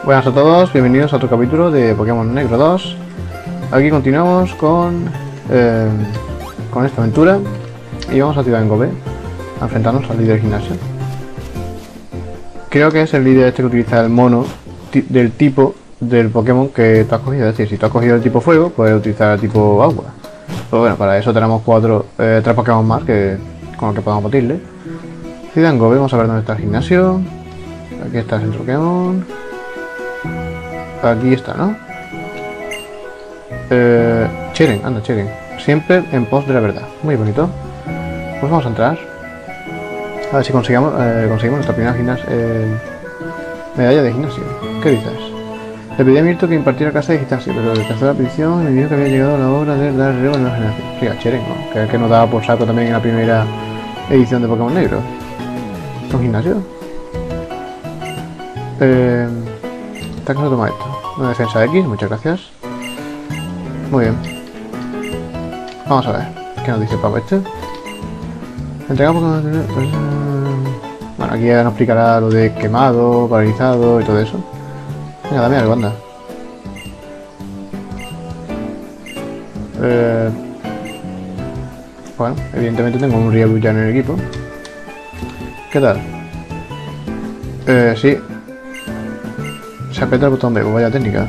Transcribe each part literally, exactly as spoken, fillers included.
Buenas a todos, bienvenidos a otro capítulo de Pokémon Negro dos. Aquí continuamos con, eh, con esta aventura y vamos a Ciudad Engobe a enfrentarnos al líder del gimnasio. Creo que es el líder este que utiliza el mono del tipo del Pokémon que tú has cogido. Es decir, si tú has cogido el tipo fuego, puedes utilizar el tipo agua. Pero bueno, para eso tenemos cuatro, eh, tres Pokémon más que, con los que podemos batirle. Ciudad Engobe, vamos a ver dónde está el gimnasio. Aquí está el centro Pokémon. Aquí está, ¿no? Eh, Cheren, anda, Cheren. Siempre en pos de la verdad. Muy bonito. Pues vamos a entrar. A ver si conseguimos, eh, conseguimos nuestra primera gimnasia, eh, medalla de gimnasio. ¿Qué dices? Le pedí a Mirto que impartiera clase de gimnasio, pero rechazó la petición y me dijo que había llegado la hora de dar relevo a la nueva generación. Sí, a Cheren, ¿no? Que es el que nos daba por saco también en la primera edición de Pokémon Negro. ¿Con gimnasio? Eh... ¿Está que se toma esto? Una defensa de X, muchas gracias. Muy bien. Vamos a ver. ¿Qué nos dice el pavo este? Entregamos Pokémon. Bueno, aquí ya nos explicará lo de quemado, paralizado y todo eso. Venga, dame algo, anda. Eh... Bueno, evidentemente tengo un Riolu ya en el equipo. ¿Qué tal? Eh, sí. Se aprieta el botón B, vaya técnica.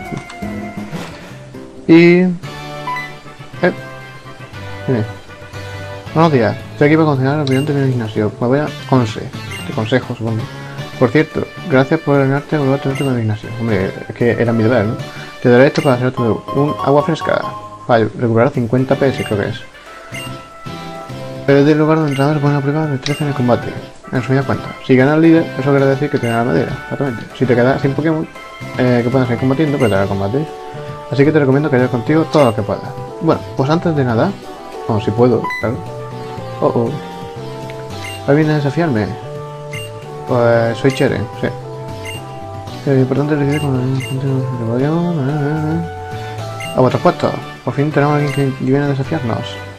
Y... Eh. Dime. Buenos días. Estoy aquí para aconsejar al estudiante en el gimnasio. Me voy a Conse. Te consejo, supongo. Por cierto, gracias por ganarte a volver a tenerte en el gimnasio. Hombre, es que era mi deber, ¿no? Te daré esto para hacer tu un agua fresca. Para recuperar cincuenta P S, creo que es. Pero es del lugar donde entrenadores ponen a prueba destreza en el combate. En su vida cuenta. Si gana el líder, eso quiere decir que tiene la madera, exactamente. Si te quedas sin Pokémon, eh, que puedan seguir combatiendo, pues te hará combate. Así que te recomiendo que vayas contigo todo lo que puedas. Bueno, pues antes de nada, bueno, si puedo, claro. Oh, oh. ¿Ahí vienes a desafiarme? Pues soy Cheren, sí. Es importante recibir con el Pokémon. A vuestros puestos. Por fin tenemos a alguien que viene a desafiarnos.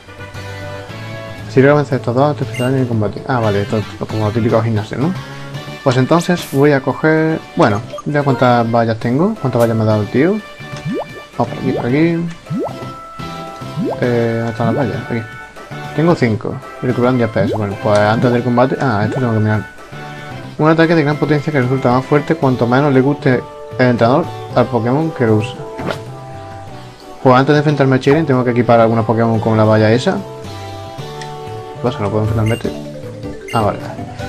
Si logro vencer estos dos, te enfrentarán en el combate. Ah, vale, esto es como lo típico gimnasio, ¿no? Pues entonces voy a coger... Bueno, ya cuántas vallas tengo. ¿Cuántas vallas me ha dado el tío? Vamos por aquí, por aquí. Eh, ¿dónde están las vallas? Aquí. Tengo cinco. Y recuperan diez P S. Bueno, pues antes del combate... Ah, esto tengo que mirar. Un ataque de gran potencia que resulta más fuerte cuanto menos le guste el entrenador al Pokémon que lo usa. Vale. Pues antes de enfrentarme a Cheren tengo que equipar algunos Pokémon con la valla esa. ¿Qué pasa? ¿No puedo enfrentarme? Ah, vale.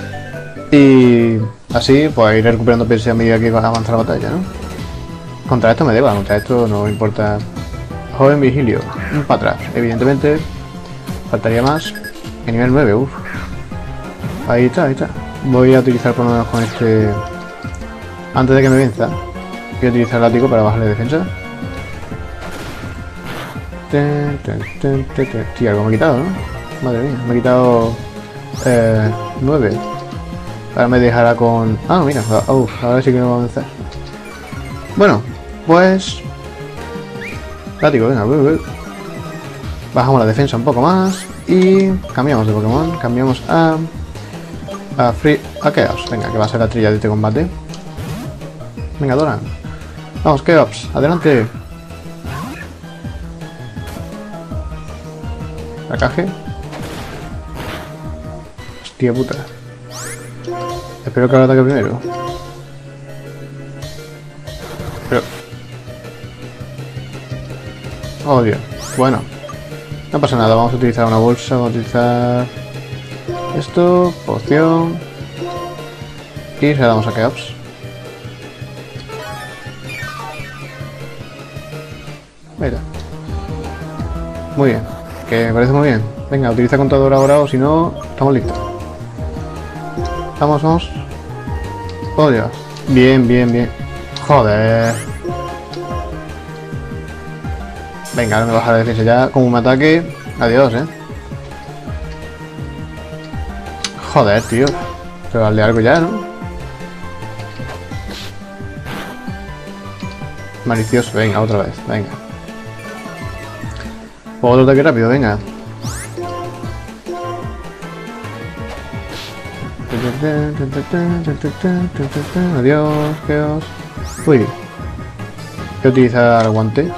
Y así, pues iré recuperando P S a medida que avanza la batalla, ¿no? Contra esto me debo, contra esto no me importa. Joven Vigilio, un para atrás. Evidentemente, faltaría más. En nivel nueve, uff. Ahí está, ahí está. Voy a utilizar por lo menos con este... Antes de que me venza, voy a utilizar el látigo para bajarle defensa. Sí, algo me he quitado, ¿no? Madre mía, me he quitado... Eh... nueve. Ahora me dejará con... Ah, mira, uh, ahora sí que me va a vencer. Bueno, pues... Látigo, venga, uh, uh. Bajamos la defensa un poco más. Y cambiamos de Pokémon. Cambiamos a... A Free... A Chaos. Venga, que va a ser la trilla de este combate. Venga, Doran. Vamos, Chaos, adelante. La caje. Hostia puta. Espero que ahora ataque primero. Pero... Oh, Dios. Bueno. No pasa nada. Vamos a utilizar una bolsa. Vamos a utilizar... Esto. Poción. Y se la damos a Chaos. Mira. Muy bien. Que me parece muy bien. Venga, utiliza contador ahora o si no, estamos listos. Vamos, vamos. Oh, Dios. Bien, bien, bien. Joder. Venga, ahora me baja la defensa ya. Como un ataque. Adiós, eh. Joder, tío. Pero darle algo ya, ¿no? Malicioso. Venga, otra vez. Venga. Otro ataque rápido, venga. Adiós, Chaos. Uy. Voy a utilizar el guante.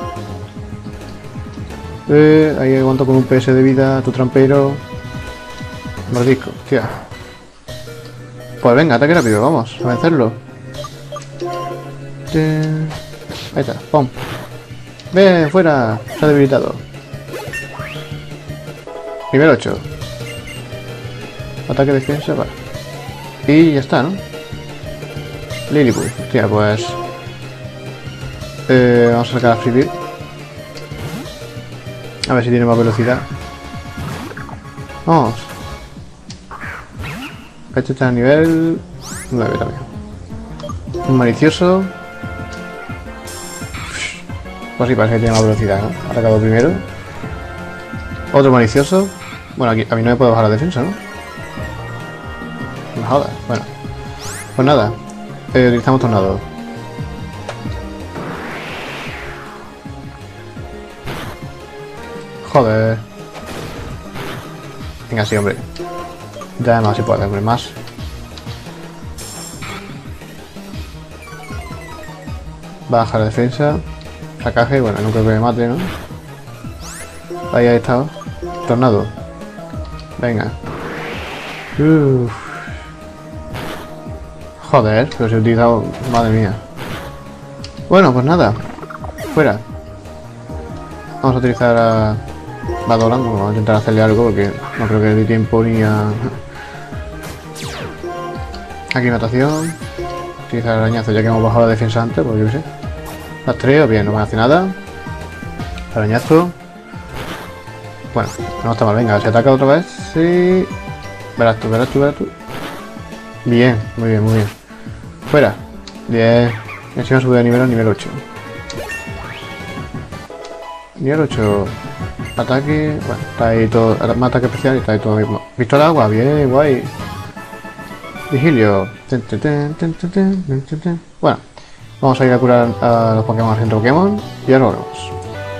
Eh, ahí aguanto con un P S de vida, tu trampero. Mordisco, hostia. Pues venga, ataque rápido, vamos a vencerlo. Ahí está, pum. Ven, fuera, se ha debilitado. Nivel ocho. Ataque, defensa, vale. Y ya está, ¿no? Lilliput, hostia, pues... Eh, vamos a sacar a Freebird. A ver si tiene más velocidad. Vamos. Este está a nivel nueve también. Un malicioso. Pues sí, parece que tiene más velocidad, ¿no? Ha atacado primero. Otro malicioso. Bueno, aquí a mí no me puedo bajar la defensa, ¿no? No jodas. Bueno. Pues nada. Eh, utilizamos tornado. Joder. Venga, sí, hombre. Ya además si puedo hacer más. Baja la defensa. Sacaje, bueno, no creo que me mate, ¿no? Ahí ha estado. Tornado. Venga. Uf. Joder, pero se ha utilizado... Madre mía. Bueno, pues nada. Fuera. Vamos a utilizar a... Badoran, vamos a intentar hacerle algo porque no creo que dé tiempo ni a... Aquí natación. Utilizar arañazo ya que hemos bajado la defensa antes, pues yo qué sé. Rastreo, bien, no me hace nada. Arañazo. Bueno, no está mal, venga, se ataca otra vez. Sí. Verás tú, verás tú, verás tú. Bien, muy bien, muy bien. Fuera. Bien. Encima sube de nivel a nivel ocho. Nivel ocho. Ataque. Bueno, está ahí todo. Más ataque especial y está ahí todo mismo. Pistola agua, bien, guay. Vigilio. Bueno, vamos a ir a curar a los Pokémon al centro Pokémon y ahora volvemos.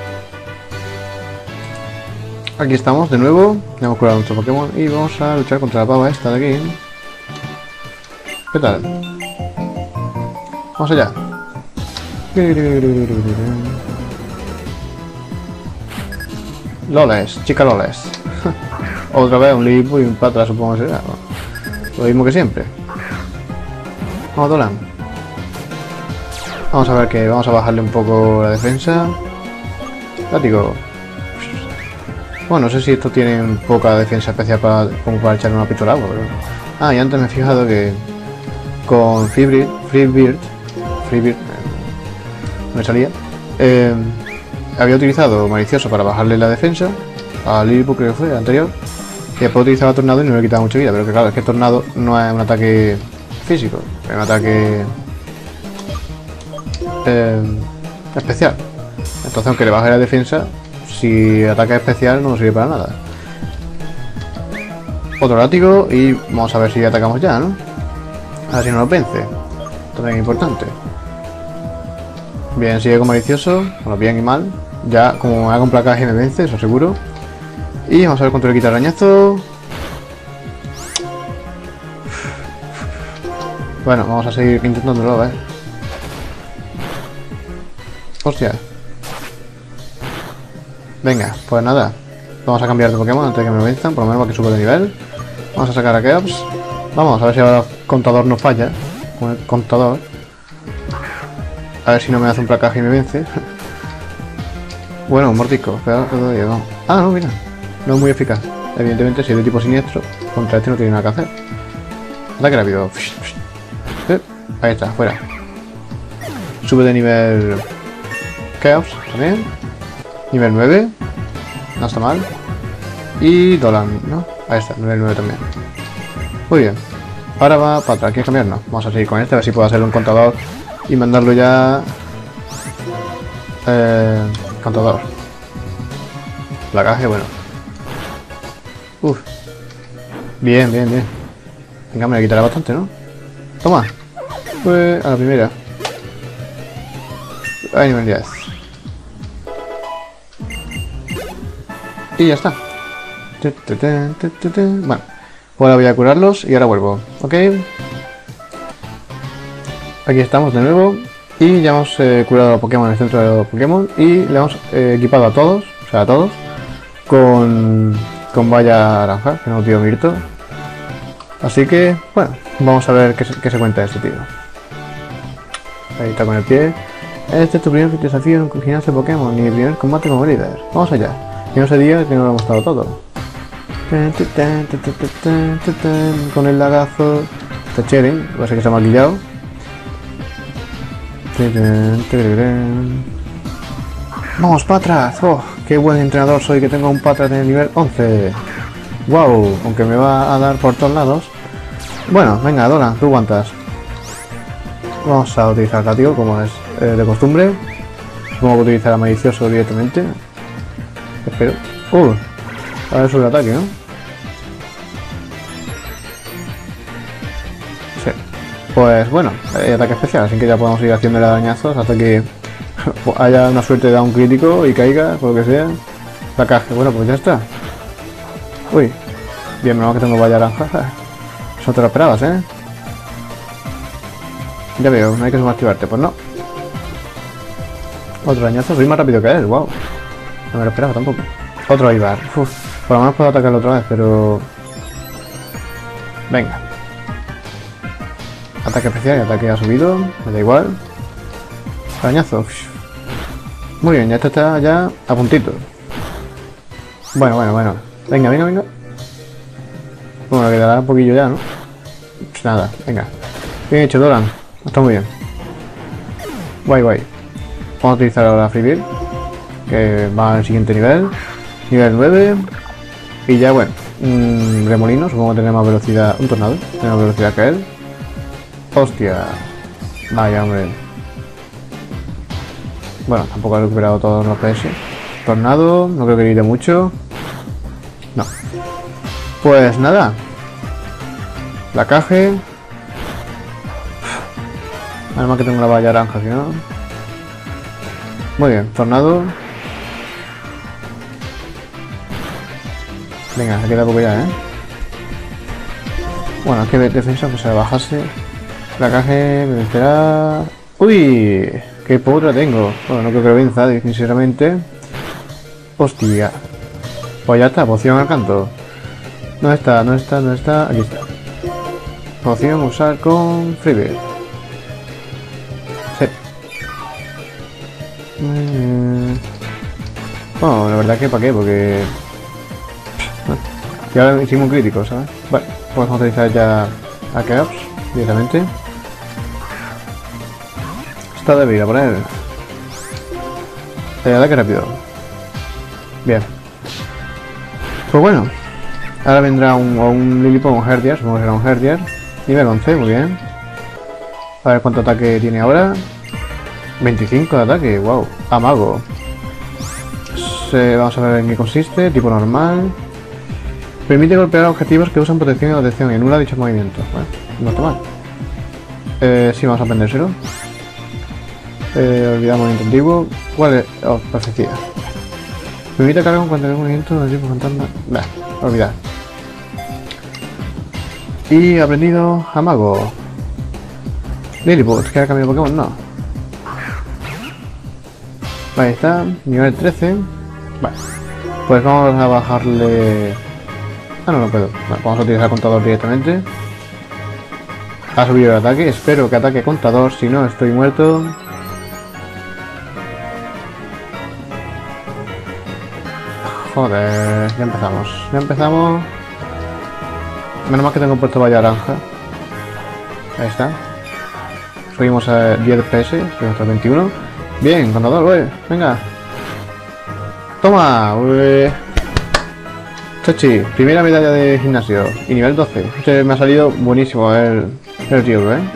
Aquí estamos de nuevo. Ya hemos curado a nuestro Pokémon y vamos a luchar contra la pava esta de aquí. ¿Qué tal? Vamos allá. Loles, chica Loles. Otra vez un Lilliput y un Patra, supongo que será. Lo mismo que siempre. Vamos, Dolan. Vamos a ver que vamos a bajarle un poco la defensa. Látigo. Bueno, no sé si estos tienen poca defensa especial para, como para echarle una pistola agua, pero... Ah, y antes me he fijado que con Freebird, Freebird, Freebird, eh, me salía, eh, había utilizado malicioso para bajarle la defensa a Lilliput, creo que fue, anterior, y después utilizaba tornado y no le quitaba mucha vida, pero que claro, es que tornado no es un ataque físico, es un ataque eh, especial. Entonces, aunque le baje la defensa, si ataque especial no sirve para nada. Otro látigo y vamos a ver si atacamos ya, ¿no? A ver si no nos vence. También es importante. Bien, sigue con malicioso. Bueno, bien y mal. Ya, como me haga un placaje me vence, eso seguro. Y vamos a ver cuánto le quita el arañazo. Bueno, vamos a seguir intentándolo, a ver. Hostia. Venga, pues nada. Vamos a cambiar de Pokémon antes de que me venzan, por lo menos para que suba de nivel. Vamos a sacar a Keops. Vamos a ver si ahora el contador no falla. Con el contador. A ver si no me hace un placaje y me vence. Bueno, un mordisco. Espera, todavía vamos. Ah, no, mira. No es muy eficaz. Evidentemente, si es de tipo siniestro, contra este no tiene nada que hacer. Ataque rápido. Ahí está, fuera. Sube de nivel Keops también. Nivel nueve. No está mal. Y Dolan, ¿no? Ahí está, nivel nueve también. Muy bien. Ahora va para atrás. ¿Quieres cambiarnos? Vamos a seguir con este, a ver si puedo hacer un contador y mandarlo ya... Eh... Contador. Placaje, bueno. Uf. Bien, bien, bien. Venga, me le quitará bastante, ¿no? Toma. Pues a la primera. Ahí, nivel diez. Y ya está. Bueno, pues ahora voy a curarlos y ahora vuelvo. Ok. Aquí estamos de nuevo. Y ya hemos eh, curado a los Pokémon en el centro de los Pokémon y le hemos eh, equipado a todos, o sea a todos, con, con valla naranja, que no tío Mirto. Así que, bueno, vamos a ver qué se, qué se cuenta de este tío. Ahí está con el pie. Este es tu primer desafío en un gimnasio de Pokémon y mi primer combate como líder. Vamos allá. Y no se diga que no lo hemos gustado todo. Con el lagazo. Está Cheren, parece que se ha maquillado. Vamos, Patras. Oh, qué buen entrenador soy, que tengo un Patras de nivel once. Wow, aunque me va a dar por todos lados. Bueno, venga, Dora, tú aguantas. Vamos a utilizar Látigo como es eh, de costumbre. Supongo que utilizar a Malicioso directamente. Espero. Uh, a ver sobre el ataque, ¿no? Sí. Pues bueno, hay ataque especial, así que ya podemos ir haciéndole arañazos hasta que haya una suerte de dar un crítico y caiga, por lo que sea. La caja, bueno, pues ya está. Uy, bien, menos que tengo valla naranja. Eso te lo esperabas, ¿eh? Ya veo, no hay que subactivarte, pues no. Otro arañazo, soy más rápido que él, wow. No me lo esperaba tampoco. Otro Ibar, uf, por lo menos puedo atacarlo otra vez, pero... Venga. Ataque especial y ataque ha subido, me da igual. Arañazo. Uf. Muy bien, ya esto está ya a puntito. Bueno, bueno, bueno. Venga, venga, venga. Bueno, quedará un poquillo ya, ¿no? Pues nada, venga. Bien hecho, Doran. Está muy bien. Guay, guay. Vamos a utilizar ahora Freebird, que va al siguiente nivel. Nivel nueve. Y ya, bueno. Un remolino, supongo que tiene más velocidad. Un tornado, tiene más velocidad que él. Hostia. Vaya, hombre. Bueno, tampoco he recuperado todos los P S. Tornado, no creo que grite mucho. No. Pues nada. La caje. Además que tengo la valla naranja, si no. Muy bien, tornado. Venga, se queda poco ya, ¿eh? Bueno, que defensa pues se bajase. La caje me espera. ¡Uy! ¡Qué potra tengo! Bueno, no creo que lo venza, sinceramente. Hostia. Pues ya está, poción al canto. No está, no está, no está. Aquí está. Poción usar con Freebird. Sí. Mm. Bueno, la verdad que para qué, porque... Y ahora hicimos un crítico, ¿sabes? Vale, pues vamos a utilizar ya a Keops directamente. Está de vida por él. Eh, ataque rápido. Bien. Pues bueno. Ahora vendrá un, un Lilipop, un Herdier, supongo que será un Herdier. Nivel once, muy bien. A ver cuánto ataque tiene ahora. veinticinco de ataque, wow. Amago. Se, vamos a ver en qué consiste. Tipo normal. Permite golpear a objetivos que usan protección y protección y anula dichos movimientos. Bueno, no está mal. Eh, sí, vamos a aprendérselo. Eh, olvidamos el intentivo. ¿Cuál es? Oh, perfección. Permite cargar con cualquier movimiento de tipo fantasma. Bah, olvidar. Y aprendido a Mago. Liliput, ¿queda cambio de Pokémon? No. Ahí está, nivel trece. Vale. Pues vamos a bajarle. Ah, no, no puedo. Bueno, vamos a utilizar el contador directamente. Ha subido el ataque. Espero que ataque contador. Si no, estoy muerto. Joder, ya empezamos. Ya empezamos. Menos mal que tengo puesto valla naranja. Ahí está. Subimos a diez P S. Subimos a veintiuno. Bien, contador, güey. Venga. Toma. Uy. Chachi, primera medalla de gimnasio y nivel doce. Este me ha salido buenísimo el, el tío, ¿eh?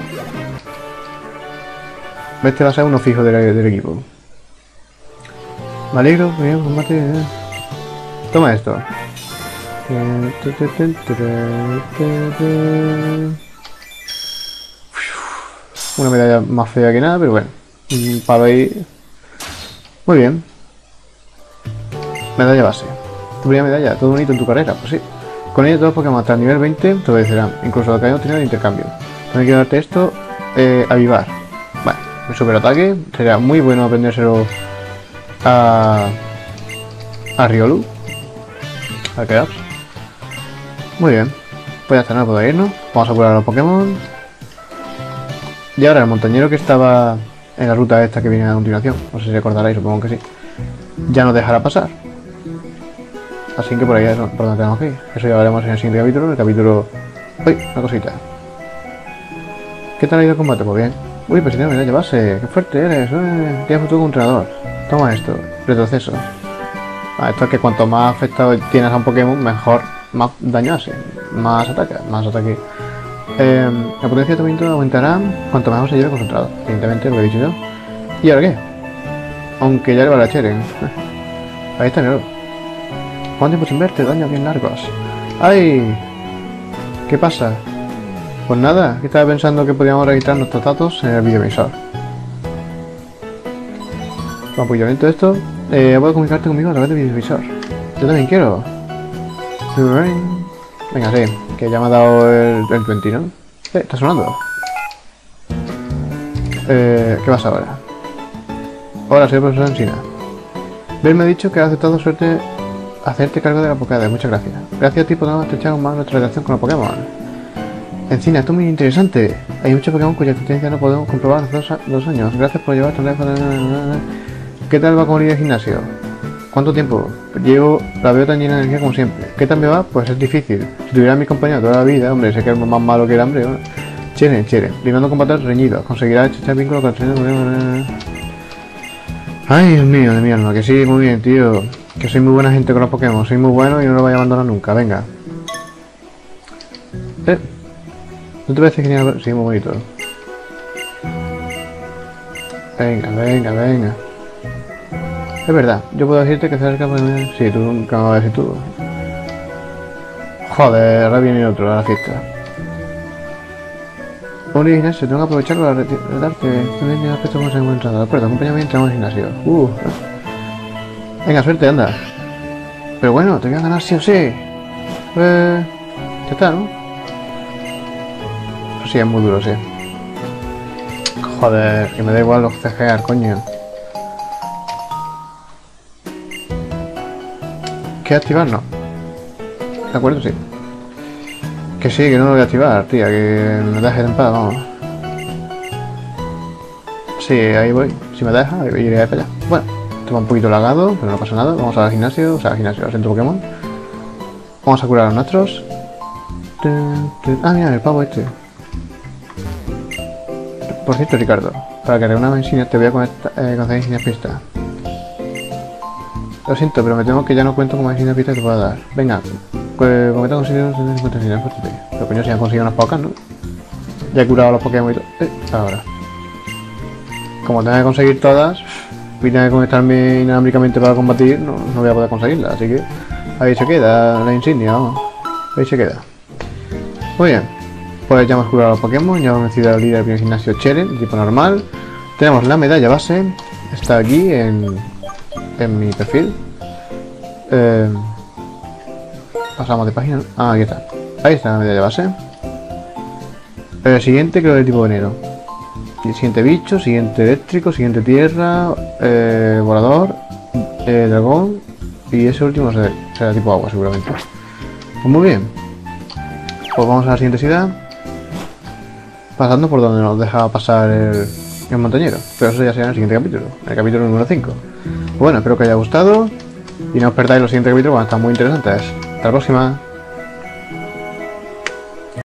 Este va a ser uno fijo del, del equipo. Me alegro, bien, combate. Eh. Toma esto. Una medalla más fea que nada, pero bueno. Para ahí. Muy bien. Medalla base. Tu primera medalla, todo bonito en tu carrera, pues sí. Con ella todos los Pokémon hasta el nivel veinte te obedecerán, incluso los que hayan obtenido el intercambio. También quiero darte esto, eh, avivar. Vale, el superataque. Sería muy bueno aprendérselo a, a Riolu. A quedar. Muy bien. Pues ya está, no puedo irnos. Vamos a curar a los Pokémon. Y ahora el montañero que estaba en la ruta esta que viene a continuación, no sé si recordaréis, supongo que sí, ya nos dejará pasar. Así que por ahí es por donde tenemos que ir. Eso ya lo haremos en el siguiente capítulo, el capítulo... ¡Uy! Una cosita. ¿Qué tal ha ido el combate? Pues bien. Uy, pues si no me da llevarse. ¡Qué fuerte eres! ¡Eh! Tienes futuro como entrenador. Toma esto. Retroceso. Ah, esto es que cuanto más afectado tienes a un Pokémon, mejor, más daño hace. Más ataque, más ataque. Eh, la potencia de tratamiento aumentará cuanto mejor se lleve concentrado. Evidentemente, lo que he dicho yo. ¿Y ahora qué? Aunque ya le va la Cheren. Ahí está, mira. ¿Cuánto tiempo sin verte? Daños bien largos. ¡Ay! ¿Qué pasa? Pues nada, que estaba pensando que podíamos registrar nuestros datos en el videovisor. Bueno, pues yo dentro de esto, eh, puedes comunicarte conmigo a través del videovisor. Yo también quiero. Venga, sí, que ya me ha dado el, el veinte, ¿no? Eh, está sonando. Eh, ¿qué pasa ahora? Hola, soy el profesor Encina. Ben me ha dicho que ha aceptado suerte hacerte cargo de la Pokédex. Muchas gracias. Gracias a ti podemos estrechar aún más nuestra relación con los Pokémon. Encina, esto es muy interesante. Hay muchos Pokémon cuya existencia no podemos comprobar hace dos, dos años. Gracias por llevar teléfono. ¿Qué tal va con el gimnasio? ¿Cuánto tiempo? Llevo, la veo tan llena de energía como siempre. ¿Qué tal me va? Pues es difícil. Si tuviera a mis compañeros toda la vida, hombre, sé que es más malo que el hambre. ¿No? Cheren, Cheren. Primando combates reñidos. Conseguirá echar vínculo con el... Ay, Dios mío, de mi alma. Que sí, muy bien, tío. Que soy muy buena gente con los Pokémon. Soy muy bueno y no lo voy a abandonar nunca. Venga. Eh. ¿No te parece genial? Sí, muy bonito. Venga, venga, venga. Es verdad, yo puedo decirte que cerca por mí. Sí, tú nunca me vas a decir tú. Joder, ahora viene otro a la fiesta. Un gimnasio, tengo que aprovechar para retardarte. También tiene aspecto como se encuentra. De acuerdo, acompáñame y entramos al gimnasio. Uh. Venga, suerte, anda. Pero bueno, te voy a ganar sí o sí. Pues... ya está, ¿no? Eso sí, es muy duro, sí. Joder, que me da igual los C G A, coño. ¿Qué activar? No. ¿De acuerdo? Sí. Que sí, que no lo voy a activar, tía, que me dejes en paz, vamos. Sí, ahí voy. Si me deja, iré para allá. Bueno, estaba un poquito lagado, pero no pasa nada. Vamos al gimnasio, o sea, al gimnasio, al centro Pokémon. Vamos a curar a los nuestros. Ah, mira, el pavo este. Por cierto, Ricardo, para que reúna insignias te voy a conectar, eh, conceder insignias pista. Lo siento, pero me temo que ya no cuento con más insignias pista que te pueda dar. Venga, pues como te he conseguido cincuenta insignias, pues te Pero coño, si han conseguido unas pocas, ¿no? Ya he curado a los Pokémon y todo. Eh, ahora. Como tenga que conseguir todas, y tenga que conectarme inalámbricamente para combatir, no, no voy a poder conseguirlas, así que ahí se queda la insignia, vamos. Ahí se queda. Muy bien. Pues ya hemos curado a los Pokémon, ya hemos vencido al líder del primer gimnasio Cheren, tipo normal. Tenemos la medalla base, está aquí en, en mi perfil. Eh, pasamos de página. Ah, aquí está. Ahí está la medalla base. El siguiente creo que es tipo veneno. El siguiente bicho, siguiente eléctrico, siguiente tierra, eh, volador, eh, dragón y ese último será, será tipo agua seguramente. Pues muy bien. Pues vamos a la siguiente ciudad. Pasando por donde nos deja pasar el, el montañero. Pero eso ya será en el siguiente capítulo, en el capítulo número cinco. Bueno, espero que os haya gustado y no os perdáis los siguientes capítulos, van a estar muy interesantes. Hasta la próxima.